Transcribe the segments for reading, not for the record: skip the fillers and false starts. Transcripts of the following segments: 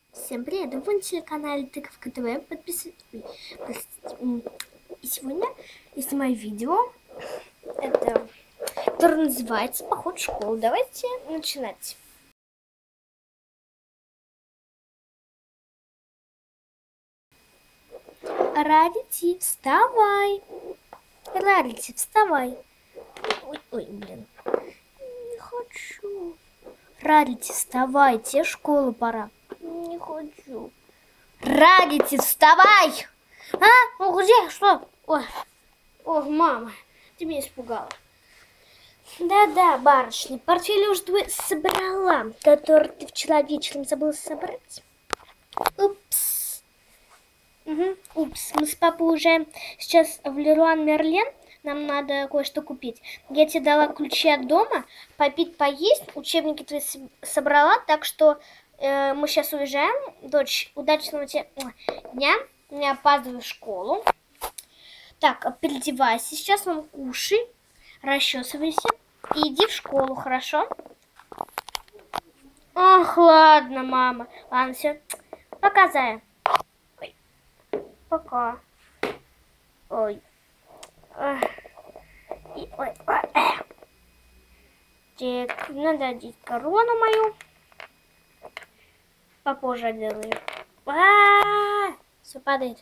Всем привет! Вы на телеканале Тыковка ТВ. Подписывайтесь. И сегодня я снимаю видео, которое называется «Поход в школу». Давайте начинать. Рарити, вставай! Рарити, вставай! Ой, блин. Не хочу. Рарити, вставайте, школу пора. Не хочу. Рарити, вставай! А? Ну где? Что? Ой, мама, ты меня испугала. Да-да, барышня, портфель уже твой собрала, который ты вчера вечером забыла собрать. Упс. Упс, мы с папой уже сейчас в Леруа Мерлен. Нам надо кое-что купить. Я тебе дала ключи от дома, попить, поесть. Учебники твои собрала, так что мы сейчас уезжаем. Дочь, удачного тебе дня. Не опаздывай в школу. Так, переодевайся. Сейчас вам кушай, расчесывайся и иди в школу, хорошо? Ах, ладно, мама. Ладно, все. Пока, Зая. Ой. Пока. Ой. Ой. Так, надо одеть корону мою. Попозже одену ее. Все падает.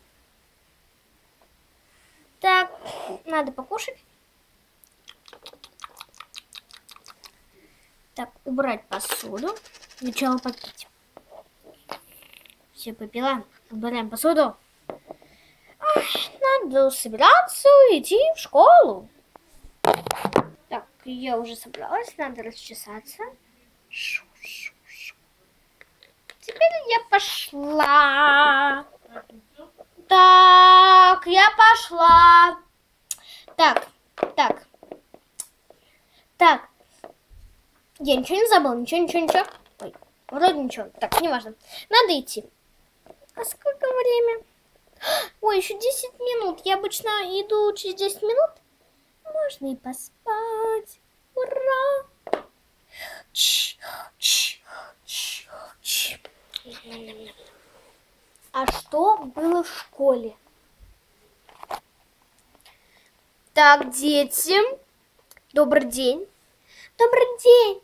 Так, надо покушать. Так, убрать посуду. Сначала попить. Все попила. Убираем посуду. Надо собираться и идти в школу. Так, я уже собралась. Надо расчесаться. Теперь я пошла. Так, я пошла. Так. Я ничего не забыла? Ничего. Ой, вроде ничего. Так, неважно. Надо идти. А сколько время? Ой, еще 10 минут. Я обычно иду через 10 минут. Можно и поспать. Ура! А что было в школе? Так, дети. Добрый день. Добрый день.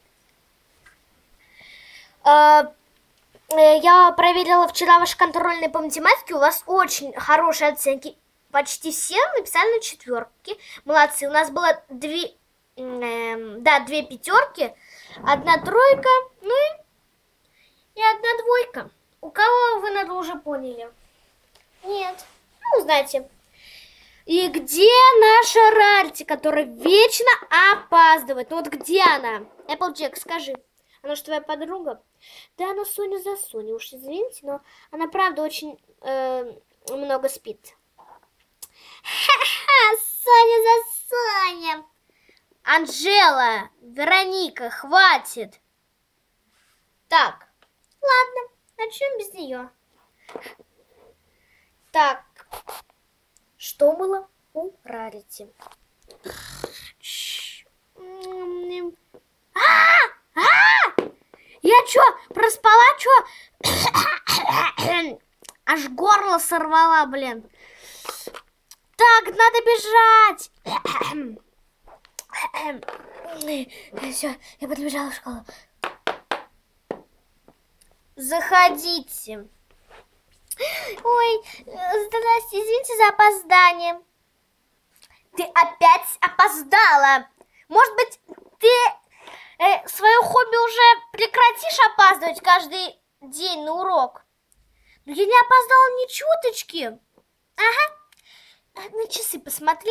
Я проверила вчера ваши контрольные по математике. У вас очень хорошие оценки. Почти все написали на четверки. Молодцы. У нас было две пятерки, одна тройка, ну и одна двойка. У кого вы, наверное, уже поняли? Нет. Ну, знаете. И где наша Рарити, которая вечно опаздывает? Ну вот где она? Эпплджек, скажи. Она же твоя подруга? Да, она Соня за Соней. Уж извините, но она правда очень много спит. Ха-ха, Соня за Соня. Анжела, Вероника, хватит. Так, ладно, начнем без нее. Так, что было у Рарити? Я чё, проспала, чё? Аж горло сорвала, блин. Так, надо бежать. Все, я подбежала в школу. Заходите. Ой, здрасте, извините за опоздание. Ты опять опоздала. Может быть, ты свое хобби уже прекратишь опаздывать каждый день на урок? Но я не опоздала ни чуточки. Ага. На часы посмотри.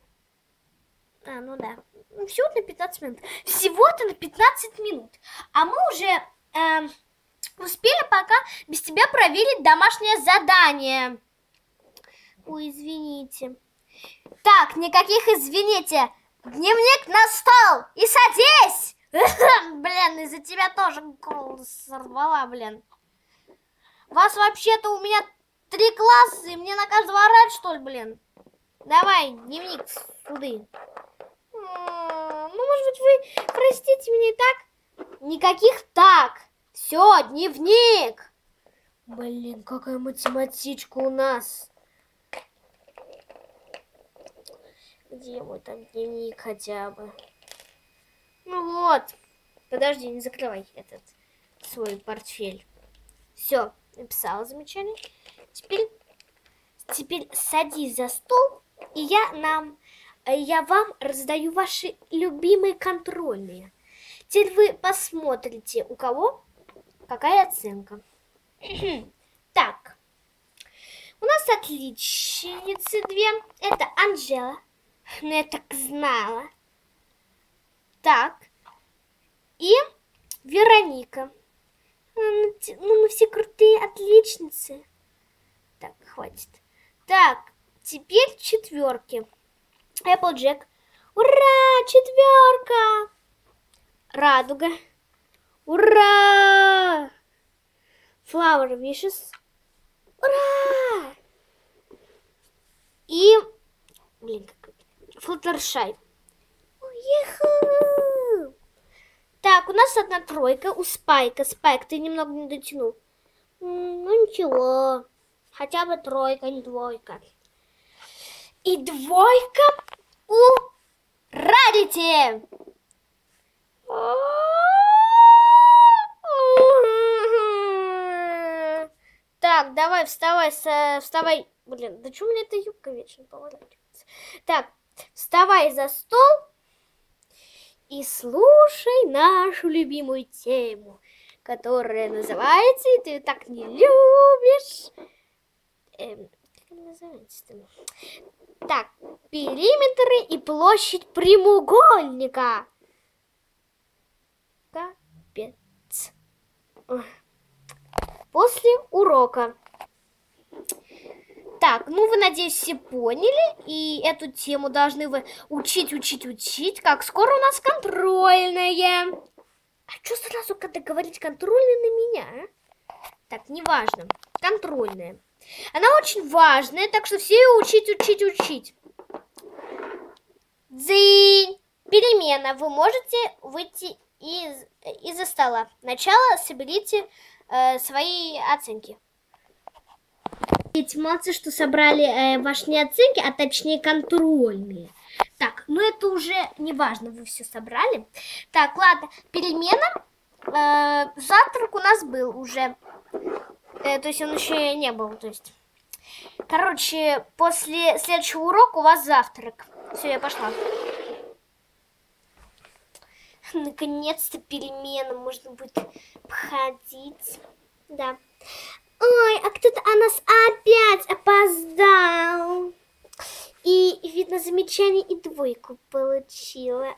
Ну да. Всего-то на 15 минут. Всего-то на 15 минут. А мы уже успели пока без тебя проверить домашнее задание. Ой, извините. Так, никаких извините. Дневник на стол и садись. Блин, из-за тебя тоже голос сорвала, блин. Вас вообще-то у меня 3 класса, и мне на каждого орать, что ли, блин? Давай, дневник суды. Ну, может быть, вы простите меня и так? Никаких так. Все, дневник. Блин, какая математичка у нас. Где мой там дневник хотя бы? Ну вот. Подожди, не закрывай этот свой портфель. Все, написала замечание. Теперь садись за стол, и я вам раздаю ваши любимые контрольные. Теперь вы посмотрите, у кого какая оценка. Так, у нас отличницы две. Это Анжела. Ну, я так знала. Так, и Вероника. Ну, мы все крутые отличницы. Так, хватит. Так, теперь четверки. Эпплджек. Ура, четверка! Радуга. Ура! Flower Wishes. Ура! И, блин, Fluttershy. Еху! Так, у нас одна тройка у Спайка. Спайк, ты немного не дотянул. Ну ничего. Хотя бы тройка, не двойка. И двойка у Радити. Так, давай, вставай. Блин, да что у меня эта юбка вечно поворачивается? Так, вставай за стол и слушай нашу любимую тему, которая называется, и ты так не любишь. Как она называется-то? Так, периметры и площадь прямоугольника. Капец. После урока. Так, ну вы, надеюсь, все поняли, и эту тему должны вы учить, как скоро у нас контрольная. А что сразу, когда говорить контрольная на меня, а? Так, неважно, контрольная. Она очень важная, так что все ее учить. Дзынь! Перемена. Вы можете выйти из-за стола. Сначала соберите свои оценки. Эти молодцы, что собрали ваши не оценки, а точнее контрольные. Так, ну это уже не важно, вы все собрали. Так, ладно, перемена. Завтрак у нас был уже. То есть он еще не был. То есть. Короче, после следующего урока у вас завтрак. Все, я пошла. Наконец-то перемена, можно будет походить. Да. Ой, а кто-то о нас опять опоздал. И, видно, замечание и двойку получила.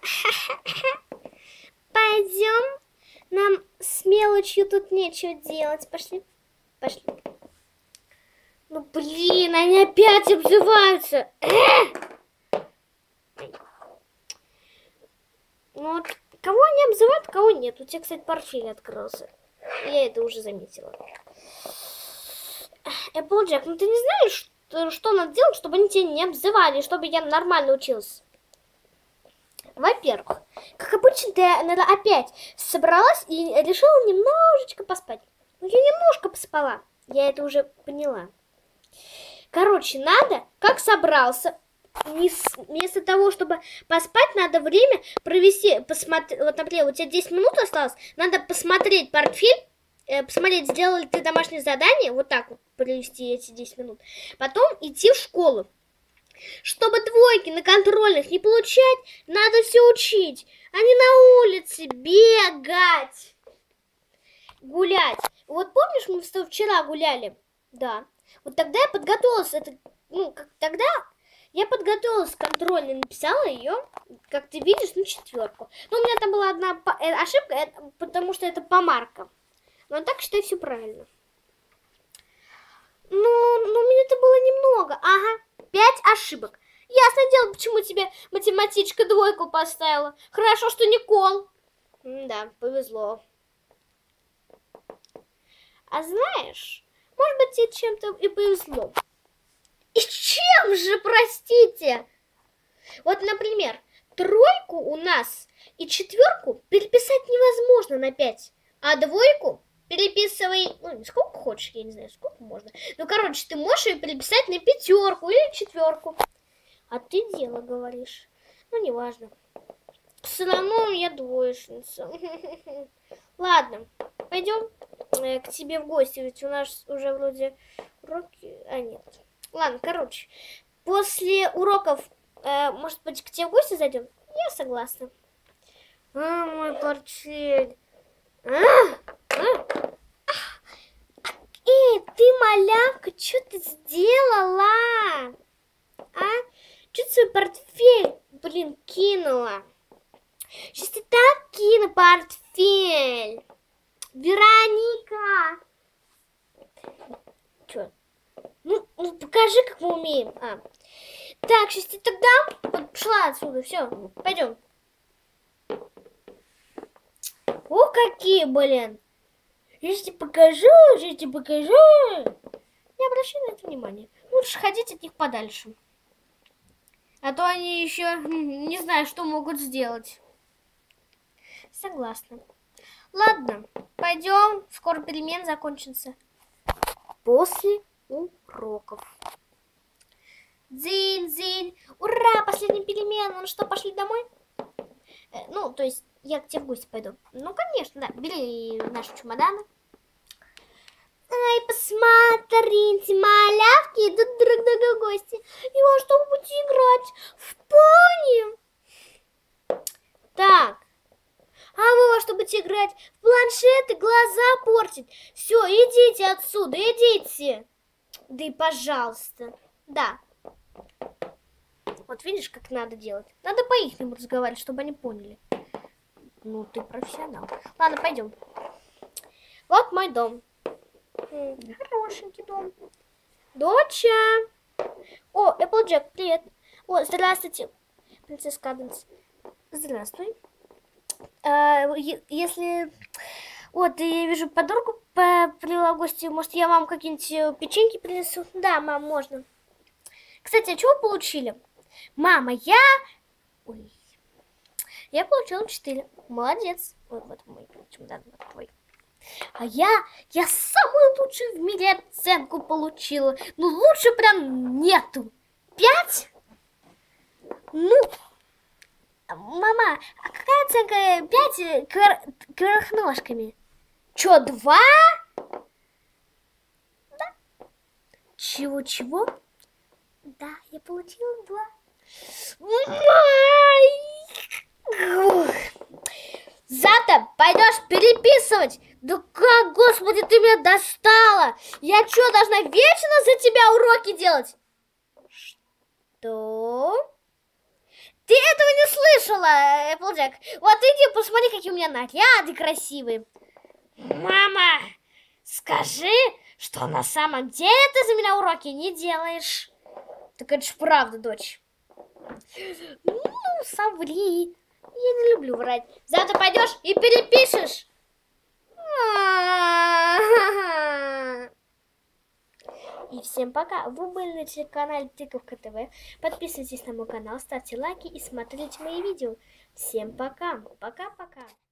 Пойдем. Нам с мелочью тут нечего делать. Пошли. Ну, блин, они опять обзываются. Ну, вот, кого они обзывают, кого нет. У тебя, кстати, портфель открылся. Я это уже заметила. Эпплджек, ну ты не знаешь, что надо делать, чтобы они тебя не обзывали, чтобы я нормально учился? Во-первых, как обычно, ты, наверное, опять собралась и решила немножечко поспать. Ну, я немножко поспала. Я это уже поняла. Короче, надо, как собрался, вместо того, чтобы поспать, надо время провести, посмотреть. Вот, например, у тебя 10 минут осталось, надо посмотреть портфель, посмотреть, сделал ли ты домашнее задание, вот так вот провести эти 10 минут. Потом идти в школу. Чтобы двойки на контрольных не получать, надо все учить, а не на улице бегать, гулять. Вот помнишь, мы с тобой вчера гуляли? Да. Вот тогда я подготовилась, тогда я подготовилась к контрольной, написала ее, как ты видишь, на 4. Но у меня там была одна ошибка, потому что это по маркам. Но так считай, все правильно. Ну, меня-то было немного. Ага, 5 ошибок. Ясно дело, почему тебе математичка 2 поставила. Хорошо, что не кол. Да, повезло. А знаешь, может быть, тебе чем-то и повезло. И чем же, простите? Вот, например, 3 у нас и 4 переписать невозможно на 5, а 2 переписывай, ну, сколько хочешь, я не знаю, сколько можно. Ну, короче, ты можешь ее переписать на 5 или 4. А ты дело говоришь. Ну, неважно. Все равно я двоечница. Ладно, пойдем к тебе в гости, ведь у нас уже вроде уроки... А, нет. Ладно, короче, после уроков, может быть, к тебе в гости зайдем? Я согласна. Мой портфель. Эй, ты, малявка, что ты сделала? А? Что ты свой портфель, блин, кинула? Сейчас ты так кину портфель. Вероника. Что? Ну, покажи, как мы умеем. Так, сейчас ты тогда пошла отсюда. Все, пойдем. О, какие, блин. Я тебе покажу, Не обращай на это внимания. Лучше ходить от них подальше. А то они еще не знаю, что могут сделать. Согласна. Ладно, пойдем. Скоро перемен закончится. После уроков. Дзынь-дзынь. Ура, последний перемен. Ну что, пошли домой? Ну, то есть я к тебе в гости пойду. Ну, конечно, да. Бери наши чемоданы. Ай, посмотрите, малявки идут друг к другу в гости. И во что вы будете играть? В пони? Так. А вы во что будете играть? В планшеты, глаза портить. Все, идите отсюда, идите. Да и пожалуйста. Да. Вот видишь, как надо делать. Надо по-ихнему разговаривать, чтобы они поняли. Ну, ты профессионал. Ладно, пойдем. Вот мой дом. Хорошенький дом. Доча. О, Эпплджек, привет. О, здравствуйте. Принцесса Каденс. Здравствуй. Если... Вот, я вижу, подругу привела в гости. Может, я вам какие-нибудь печеньки принесу? Да, мам, можно. Кстати, а что вы получили? Мама, я получила 4. Молодец. Ой, вот мой чемодан, вот твой. А я самую лучшую в мире оценку получила. Ну, лучше прям нету. 5? Ну, мама, а какая оценка 5 кверх ножками? Чё, 2? Да. Чего? Да, я получила 2. Завтра пойдешь переписывать? Да как, господи, ты меня достала! Я что, должна вечно за тебя уроки делать? Что? Ты этого не слышала, Эпплджек? Вот иди посмотри, какие у меня наряды красивые. Мама, скажи, что на самом деле ты за меня уроки не делаешь. Так это ж правда, дочь. Ну, соври. Я не люблю врать. Завтра пойдешь и перепишешь. И всем пока. Вы были на телеканале Тыковка ТВ. Подписывайтесь на мой канал, ставьте лайки и смотрите мои видео. Всем пока. Пока-пока.